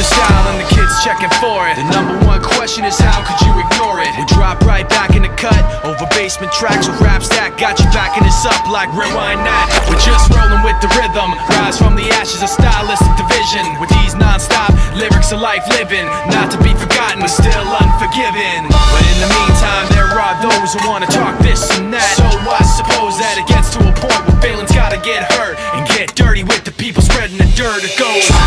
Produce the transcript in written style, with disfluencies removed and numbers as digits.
style and the kids checking for it. The number one question is how could you ignore it? We drop right back in the cut, over basement tracks with raps that got you backing us up like rewind that. We're just rolling with the rhythm, rise from the ashes of stylistic division. With these non-stop lyrics of life living, not to be forgotten but still unforgiven. But in the meantime there are those who wanna talk this and that. So I suppose that it gets to a point where feelings gotta get hurt and get dirty with the people spreading the dirt. It goes